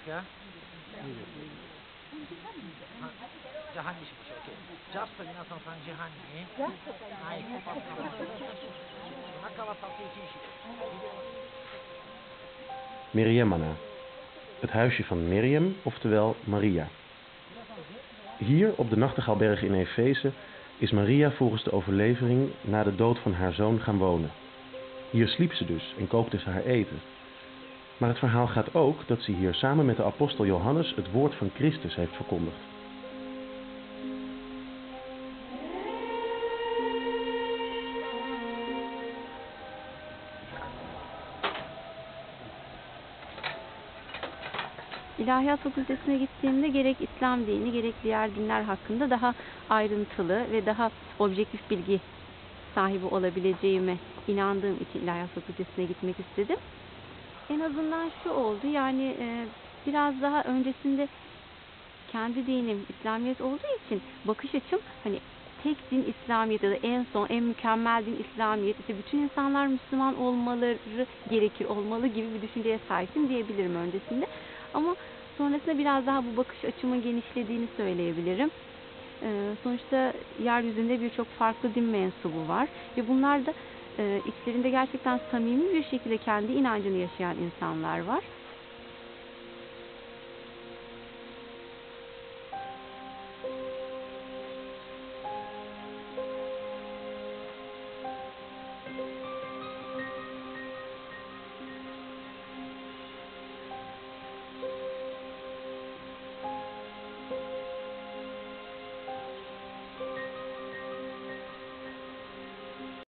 क्याじゃあ半にしましょう。OK。ジャスト皆さん3時半に。はい。お腹は立て禁止です。 Miriamana, het huisje van Miriam, oftewel Maria. Hier, op de Nachtegaalberg in Efeze, is Maria volgens de overlevering na de dood van haar zoon gaan wonen. Hier sliep ze dus en kookte ze haar eten. Maar het verhaal gaat ook dat ze hier samen met de apostel Johannes het woord van Christus heeft verkondigd. İlahiyat Fakültesine gittiğimde gerek İslam dini gerek diğer dinler hakkında daha ayrıntılı ve daha objektif bilgi sahibi olabileceğime inandığım için İlahiyat Fakültesine gitmek istedim. En azından şu oldu, yani biraz daha öncesinde kendi dinim İslamiyet olduğu için bakış açım hani tek din İslamiyet ya da en son en mükemmel din İslamiyet, işte bütün insanlar Müslüman olmaları gerekir, olmalı gibi bir düşünceye sahiptim diyebilirim öncesinde. Ama sonrasında biraz daha bu bakış açımın genişlediğini söyleyebilirim. Sonuçta yeryüzünde birçok farklı din mensubu var ve bunlar da içlerinde gerçekten samimi bir şekilde kendi inancını yaşayan insanlar var.